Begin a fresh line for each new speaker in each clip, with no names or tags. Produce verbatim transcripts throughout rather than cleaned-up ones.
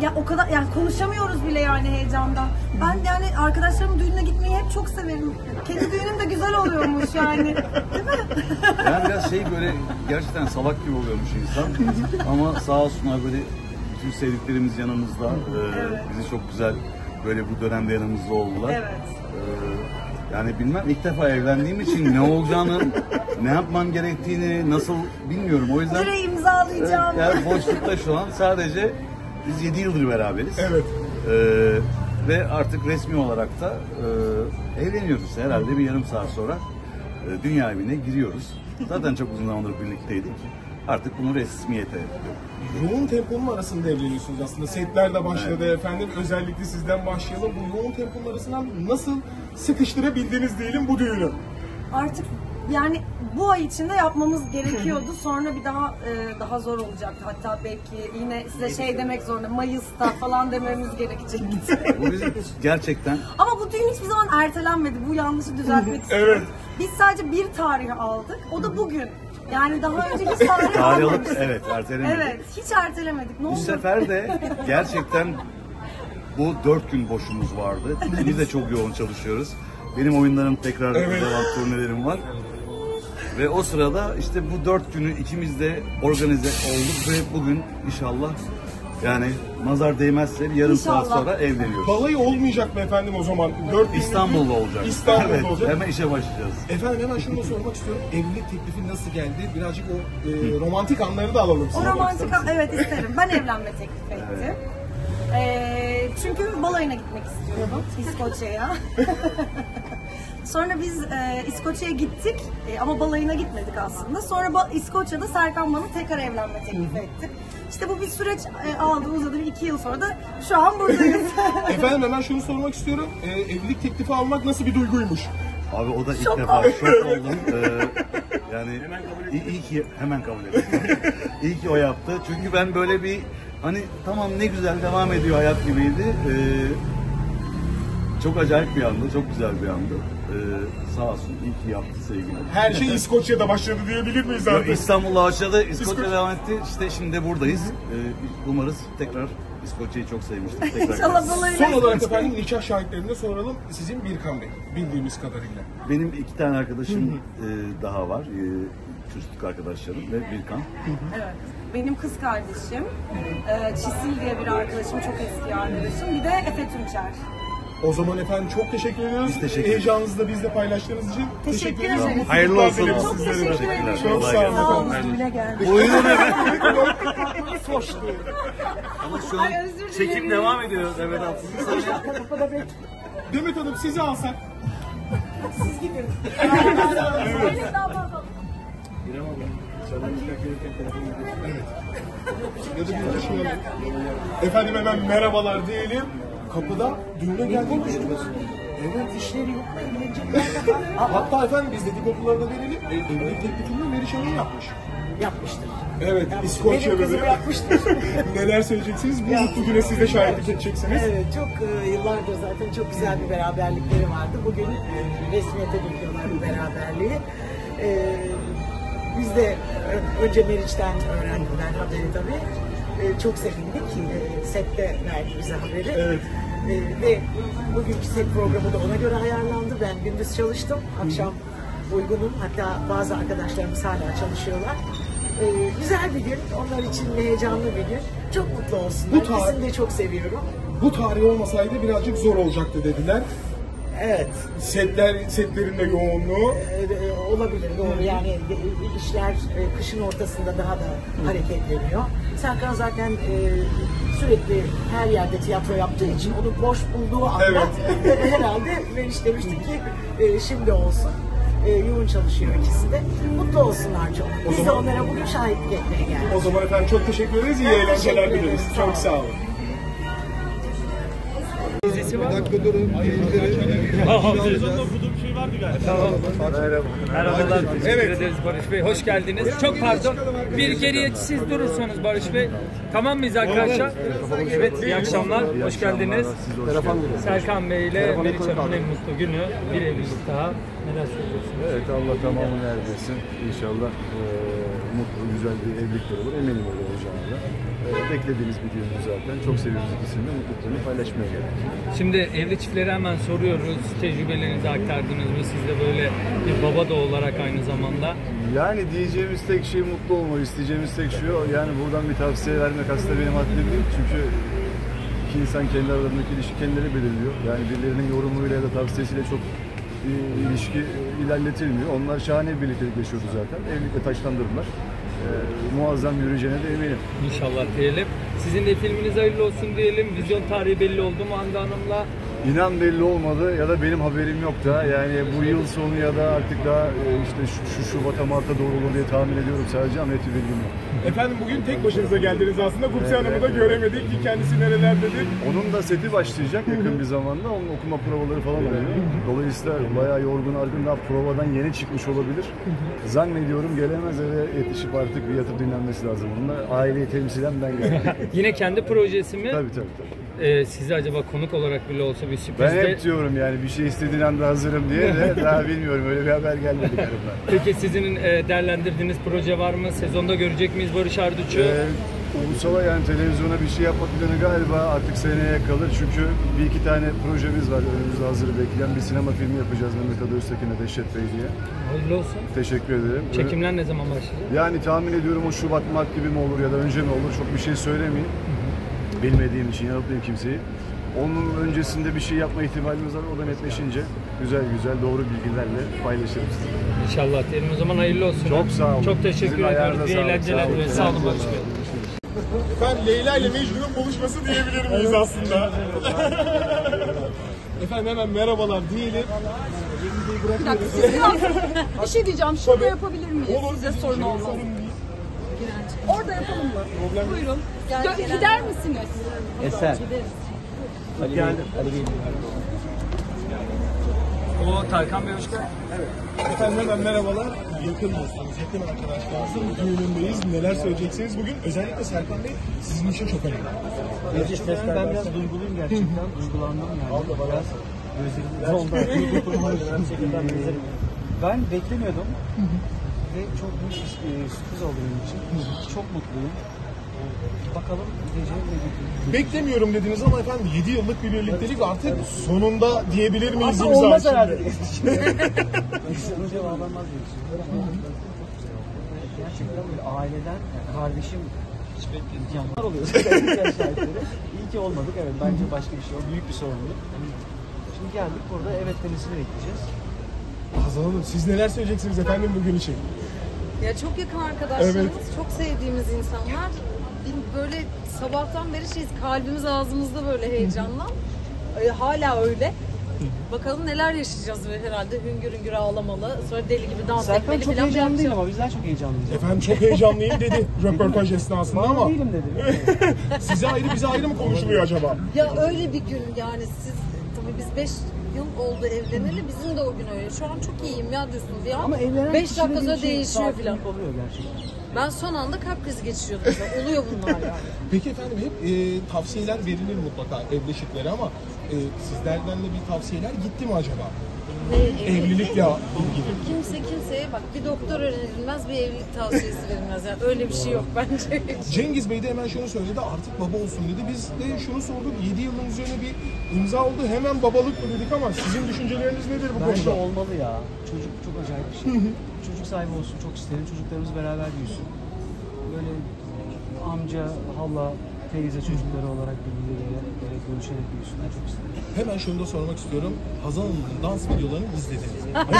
ya o kadar yani konuşamıyoruz bile yani heyecandan. Ben yani arkadaşlarımın düğününe gitmeyi hep çok severim. Kendi düğünüm de güzel oluyormuş yani. Değil mi?
Yani biraz şey böyle gerçekten salak gibi oluyormuş insan. Ama sağ olsunlar böyle bütün sevdiklerimiz yanımızda. Ee,
Evet.
Bizi çok güzel böyle bu dönemde yanımızda oldular.
Evet.
Ee, yani bilmem ilk defa evlendiğim için ne olacağını, ne yapmam gerektiğini nasıl bilmiyorum. O yüzden
Nereye imzalayacağım?
evet, yani boşlukta şu an sadece biz yedi yıldır beraberiz.
Evet.
Ee, ve artık resmi olarak da e, evleniyoruz. Herhalde bir yarım saat sonra e, dünya evine giriyoruz. Zaten çok uzun zamandır birlikteydik. Artık bunu resmiyete
Yoğun temponun arasında evleniyorsunuz aslında. Setler de başladı evet. Efendim. Özellikle sizden başlayalım. Bu yoğun temponun arasından nasıl sıkıştırabildiniz diyelim bu düğünü?
Artık yani bu ay içinde yapmamız gerekiyordu. Sonra bir daha e, daha zor olacaktı. Hatta belki yine size şey demek zorunda Mayıs'ta falan dememiz gerekecekti.
Bu bizim gerçekten...
Ama bu düğün hiçbir zaman ertelenmedi. Bu yanlışı düzeltmek istiyorum.
Evet.
Biz sadece bir tarih aldık. O da bugün. Yani daha önce hiç tarih
Tarih alıp
almamıştık.
evet ertelemedik.
Evet, hiç ertelemedik. Ne
Bu
oldu?
sefer de gerçekten bu dört gün boşumuz vardı. Biz de çok yoğun çalışıyoruz. Benim oyunlarım tekrar
evet.
devam turnelerim var. Ve o sırada işte bu dört günü ikimiz de organize olduk ve bugün inşallah yani nazar değmezse bir yarım
İnşallah.
saat sonra evleniyoruz.
Balayı olmayacak mı efendim o zaman? Dört
İstanbul'da olacak.
İstanbul'da
evet,
olacak.
hemen işe başlayacağız.
Efendim hemen şunu da sormak istiyorum. Evlilik teklifi nasıl geldi? Birazcık o e, romantik anları da alalım.
O romantik an, evet isterim. Ben evlenme teklif ettim.
Evet.
Ee, çünkü balayına gitmek istiyordum İskoçya'ya. Sonra biz e, İskoçya'ya gittik e, ama balayına gitmedik aslında. Sonra ba- İskoçya'da Serkan bana tekrar evlenme teklif etti. İşte bu bir süreç e, aldı uzadı. Bir iki yıl sonra da şu an buradayız.
Efendim hemen şunu sormak istiyorum. E, evlilik teklifi almak nasıl bir duyguymuş?
Abi o da ilk
Şok
defa
oldum.
şok oldum. Ee, yani iyi, iyi ki hemen kabul ettim. İyi ki o yaptı. Çünkü ben böyle bir hani tamam ne güzel devam ediyor hayat gibiydi. Ee, çok acayip bir andı, çok güzel bir andı. Ee, sağ olsun iyi ki yaptı sevgili.
Her şey İskoçya'da başladı diyebilir miyiz
Yok,
artık?
İstanbul'da başladı, İskoçya devam etti. İşte şimdi de buradayız. Ee, umarız tekrar İskoçya'yı çok sevmiştim. Tekrar
İnşallah balayına
Son olarak
gitmek.
efendim nikah şahitlerine soralım. Sizin Birkan Bey bildiğimiz kadarıyla.
Benim iki tane arkadaşım e, daha var. E, çocukluk arkadaşlarım ve Birkan.
Evet. Benim kız kardeşim, e, Çisil diye bir arkadaşım, çok eski arkadaşım. Bir de Efe Tunçer.
O zaman efendim çok teşekkür ediyoruz.
Biz teşekkür ederiz.
Heyecanınızı da bizle paylaştığınız için
Teşekkür
ediyoruz.
ederiz.
Mutluluklar
Hayırlı olsun.
dileriz
Çok
sizlere de.
teşekkür ederim.
Çok
Kolay
sağ
gelsin.
Sağ
olun
olun,
efendim.
düğüne geldik.
Buyurun efendim.
Ama şu an
Ay, özür dilerim.
çekim devam ediyor Demet Hanım.
Demet Hanım sizi alsak.
Öyle daha fazla.
Ya da bir düşünelim. Efendim hemen merhabalar diyelim. Kapıda düğüne geldik düşünüyoruz. Evet işleri yok. Hatta efendim biz dedikoduları da verelim. E, evlilik teklifini Meriç Hanım yapmış.
Yapmıştır.
Evet,
Yapmıştır.
İskoçya
Benim kızım
bebeği.
yapmıştır.
Neler söyleyeceksiniz? Bu mutlu güne siz de şahitlik edeceksiniz.
Evet, çok e, yıllardır zaten çok güzel bir beraberlikleri vardı. Bugün e, resmiyete döküyorlar bu beraberliği. E, biz de e, önce Meriç'ten öğrendiler haberi tabii. E, çok sevindik. E, sette verdi bize haberi.
Evet.
E, ve bugünkü set programı da ona göre ayarlandı. Ben gündüz çalıştım, akşam uygunum. Hatta bazı arkadaşlarımız hala çalışıyorlar. Ee, güzel bir gün, onlar için heyecanlı bir gün. Çok mutlu olsunlar.
Bu tarih-
İkisini de çok seviyorum.
Bu tarih olmasaydı birazcık zor olacaktı dediler.
Evet,
Setler, setlerin de yoğunluğu.
e, e, olabilir doğru. Yani e, işler e, kışın ortasında daha da hareketleniyor. Serkan zaten e, sürekli her yerde tiyatro yaptığı için onu boş bulduğu anda
Evet.
herhalde Meriç demişti ki e, şimdi olsun. E, yoğun çalışıyor ikisi de. Mutlu olsunlar çok.
O
Biz de
zaman-
onlara bugün şahitlik etmeye geldik.
O zaman efendim çok teşekkür ederiz. İyi
Ben
eğlenceler
teşekkür ederim.
dileriz.
Sağ
Çok
olun.
sağ olun.
Merhabalar, teşekkür ederiz Barış Bey. Hoş geldiniz. Çok pardon. Bir geriye siz durursanız Barış Bey. Tamam mıyız arkadaşlar? Evet, iyi akşamlar. Hoş geldiniz. Serkan Bey ile Meriç Hanım'ın en mutlu günü. Bir evlilik daha. Neler söylüyorsunuz?
Evet, Allah tamamını erdirsin. İnşallah eee mutlu, güzel bir evlilikler olur. Eminim öyle olacağına da. Ee, beklediğimiz bir düğündü zaten. Çok seviyoruz ikisini de, mutluluklarını paylaşmaya geldik.
Şimdi evli çiftlere hemen soruyoruz. Tecrübelerinizi aktardınız mı? Siz de böyle bir baba da olarak aynı zamanda.
Yani diyeceğimiz tek şey mutlu olmak, isteyeceğimiz tek şey o. Yani buradan bir tavsiye vermek aslında benim haddim değil. Çünkü iki insan kendi aralarındaki ilişki kendileri belirliyor. Yani birilerinin yorumuyla ya da tavsiyesiyle çok bir ilişki ilerletilmiyor. Onlar şahane bir birliktelik yaşıyordu zaten. Evlilikle taşlandırdılar. Ee, muazzam yürüyeceğine de eminim.
İnşallah diyelim. Sizin de filminiz hayırlı olsun diyelim. Vizyon tarihi belli oldu mu Hande Hanım'la?
İnan belli olmadı ya da benim haberim yok da, yani bu yıl sonu ya da artık daha e, işte şu, şu Şubat'a Mart'a doğru olur diye tahmin ediyorum sadece, ama net bir bilgim yok.
Efendim bugün tek başınıza geldiniz aslında. Gupse Hanım'ı da göremedik ki kendisi nerelerdedir.
Onun da seti başlayacak yakın bir zamanda. Onun okuma provaları falan oluyor. Dolayısıyla bayağı yorgun argın, daha provadan yeni çıkmış olabilir. Zannediyorum gelemez, eve yetişip artık bir yatıp dinlenmesi lazım. Onun da aileyi temsilen ben geldim.
Yine kendi projesi mi?
Tabii tabii tabii.
Ee, sizi acaba konuk olarak bile olsa bir sürprizde...
Ben hep diyorum yani bir şey istediğin anda hazırım diye de daha bilmiyorum, öyle bir haber gelmedi galiba.
Peki sizin e, değerlendirdiğiniz proje var mı? Sezonda görecek miyiz Barış Arduç'u?
Ee, Ulusal'a yani televizyona bir şey yapma planı galiba artık seneye kalır. Çünkü bir iki tane projemiz var önümüzde hazır bekleyen. Bir sinema filmi yapacağız Mehmet Ali Öztekin'e, Dehşet Bey diye.
Hayırlı olsun.
Teşekkür ederim.
Çekimler ne zaman başlayacak?
Yani tahmin ediyorum o Şubat Mart gibi mi olur ya da önce mi olur, çok bir şey söylemeyeyim. Bilmediğim için yanıltmayayım kimseyi. Onun öncesinde bir şey yapma ihtimalimiz var. O da netleşince güzel güzel doğru bilgilerle paylaşırız.
İnşallah diyelim. O zaman hayırlı olsun.
Çok sağ olun.
Çok teşekkür
Sizin
ediyoruz.
ayağınıza
İyi
sağlık.
eğlenceler.
Sağ olun.
Sağ olun Barış Bey.
Efendim Leyla ile Mecnun'un buluşması diyebilir miyiz aslında? Efendim hemen merhabalar diyelim.
Bir dakika, siz biraz bir şey diyeceğim. Şurada yapabilir miyiz?
Olur,
Size
bizim
sorun
için
olmaz.
sorun değil.
Orada yapalım mı?
Problem yok.
Buyurun. Gö- gider misiniz?
Eser. Ali Bey. Ali Bey.
O Tarkan Bey hoş geldin.
Efendim hemen merhabalar. Yakın dostlarımız, yakın arkadaşlarımızın düğünündeyiz. Neler söyleyeceksiniz bugün? Özellikle Serkan Bey sizin için çok önemli.
Gerçekten ben biraz duyguluyum gerçekten. Duygulandım yani. Biraz gözlerim doldu. Ben beklemiyordum. Ve çok büyük bir sürpriz oldu benim için. Çok mutluyum. Bakalım gece ne getiriyor.
Beklemiyorum dediniz ama efendim yedi yıllık bir birliktelik artık sonunda diyebilir miyiz
Aslında
imza
olmaz
şimdi?
herhalde. Bunu cevablanmaz diye düşünüyorum. Gerçekten böyle aileden, yani kardeşim imkanlar oluyor. İyi ki olmadık, evet, bence başka bir şey o. Büyük bir sorumluluk. Şimdi geldik burada, evet demesini bekleyeceğiz.
Hazal Hanım siz neler söyleyeceksiniz efendim bugün için?
Ya çok yakın arkadaşlarımız,
Evet.
çok sevdiğimiz insanlar. Bir böyle sabahtan beri şey, kalbimiz ağzımızda böyle heyecanla. Ee, hala öyle. Bakalım neler yaşayacağız ve herhalde hüngür hüngür ağlamalı. Sonra deli gibi dans
Serkan
etmeli
çok
falan
heyecanlı değil
yapacağız.
ama bizden çok heyecanlıyız.
Efendim çok heyecanlıyım dedi röportaj esnasında
Ama
ama
değilim dedi.
size ayrı bize ayrı mı konuşuluyor acaba?
Ya öyle bir gün yani siz, tabii biz beş yıl oldu evleneli, bizim de o gün öyle. Şu an çok iyiyim ya diyorsunuz ya.
Ama evlenen
beş
kişide
dakika
bir
sonra
şey
değişiyor
sakinlik
falan.
oluyor gerçekten.
Ben son anda kalp krizi geçiriyordum. Mesela. Oluyor bunlar yani.
Peki efendim hep e, tavsiyeler verilir mutlaka evlilikleri ama e, sizlerden de bir tavsiyeler gitti mi acaba?
Ne,
Evlilikle ilgili.
Kimse kimseye bak bir doktor önerilmez, bir evlilik tavsiyesi verilmez. Yani öyle bir şey yok bence.
Cengiz Bey de hemen şunu söyledi, artık baba olsun dedi. Biz de şunu sorduk, yedi yılın üzerine bir imza oldu. Hemen babalık mı dedik ama sizin düşünceleriniz nedir bu
Bence
konuda?
olmalı ya. Çocuk çok acayip bir şey. Çocuk sahibi olsun çok isterim. Çocuklarımız beraber büyüsün. Böyle amca, hala, teyze çocukları olarak birbirleriyle böyle görüşerek büyüsünler, çok isterim.
Hemen şunu da sormak istiyorum. Hazal Hanım'ın dans videolarını izlediniz.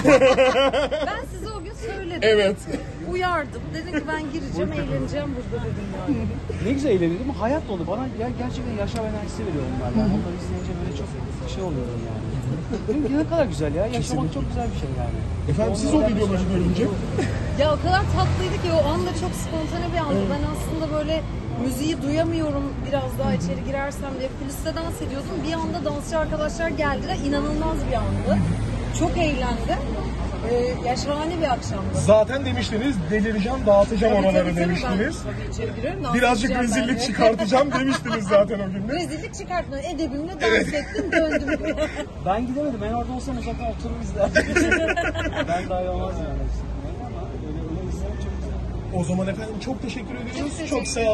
Ben size o gün söyledim.
Evet.
Uyardım. Dedim ki ben gireceğim, eğleneceğim burada dedim yani.
Ne güzel eğleniyordum. Hayat dolu. Bana ger- gerçekten yaşam enerjisi veriyor onlar. Yani onları izleyince böyle çok şey oluyorum yani. Dedim ki ne kadar güzel ya. Yaşamak çok güzel bir şey yani.
Efendim siz o videoları görünce
Ya o kadar tatlıydı ki o anda çok spontane bir andı. Ben aslında böyle müziği duyamıyorum, biraz daha içeri girersem diye kuliste dans ediyordum. Bir anda dansçı arkadaşlar geldiler. İnanılmaz bir andı. Çok eğlendim. Ee, ya şahane bir akşamdı.
zaten demiştiniz delireceğim, dağıtacağım
Tabii,
oraları
tabii, tabii.
demiştiniz.
Ben, tabii içeri giriyorum. dans
Birazcık
edeceğim ben
rezillik
de.
çıkartacağım demiştiniz zaten o gün de.
Rezillik çıkartma. Edebimle dans ettim, döndüm.
Ben gidemedim. Ben orada olsam uzaktan oturur izlerdim. Ben daha iyi olmaz yani. Ama öyle, öyle izlemek çok güzel.
O zaman efendim çok teşekkür ediyoruz.
Çok
Çok,
teşekkür
sağ olun.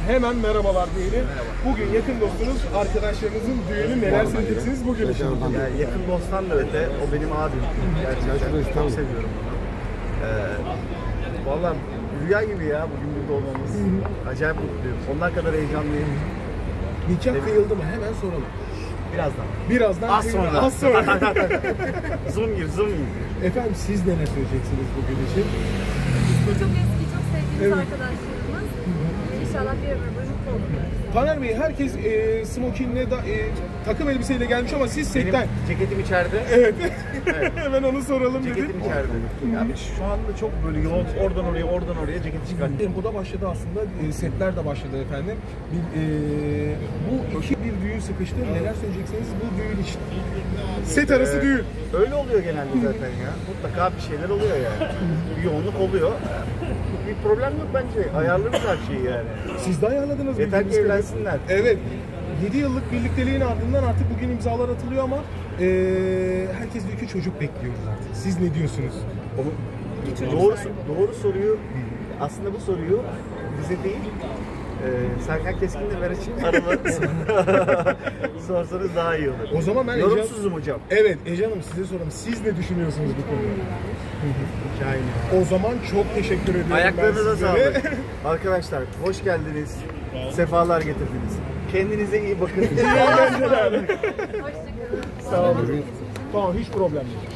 hemen merhabalar diyelim. Bugün yakın dostunuz, arkadaşlarınızın düğünü, neler söyleyeceksiniz bugün için?
Yani yakın dosttan da öte, o benim abim. Gerçekten çok seviyorum onu. Ee, Vallahi rüya gibi ya bugün burada olmamız. Acayip mutluyum. Onlar kadar heyecanlıyım.
Nikah kıyıldı mı? Hemen soralım.
Birazdan.
Birazdan
Az
kıyıldı.
sonra.
Az sonra.
Zoom gir, zoom gir.
Efendim siz neler söyleyeceksiniz bugün için?
Çok eski, çok sevdiğimiz
Evet.
arkadaşlarımız. İnşallah bir ömür boyu mutlu olurlar.
Taner Bey, herkes e, smokinle, da, e, takım elbiseyle gelmiş ama siz setten...
Benim ceketim içeride.
Evet.
Evet.
Hemen onu soralım dedik.
Ceketim içeride. Yani şu anda çok böyle yoğun, oradan oraya, oradan oraya ceketi çıkarttım.
Tempo da başladı aslında, e, setler de başladı efendim. Bir, e, bu iki bir düğün sıkıştı. Neler söyleyeceksiniz bu düğün için? Set arası
Ee,
düğün.
Öyle oluyor genelde zaten ya. Mutlaka bir şeyler oluyor yani. Bir yoğunluk oluyor. Bir problem yok bence. Ayarlarız her şeyi yani.
Siz de ayarladınız.
Yeter ki
bildiğiniz
evlensinler.
kadarıyla. Evet. yedi yıllık birlikteliğin ardından artık bugün imzalar atılıyor ama e, herkes diyor ki çocuk bekliyoruz artık. Siz ne diyorsunuz?
Doğru, doğru soruyu, aslında bu soruyu bize değil, e, Serkan Keskin'le Meriç'in aralarında sorsanız daha iyi olur.
O zaman ben
Yorumsuzum hocam.
Evet Ece Hanım, size soralım. Siz ne düşünüyorsunuz bu konuda?
Şahane.
O zaman çok teşekkür ediyorum.
Ayaklarınıza
ben sizlere.
sağlık. Arkadaşlar hoş geldiniz. Sefalar getirdiniz. Kendinize iyi bakın.
İyi eğlenceler.
Hoşçakalın.
Sağ olun. Tamam, hiç problem yok.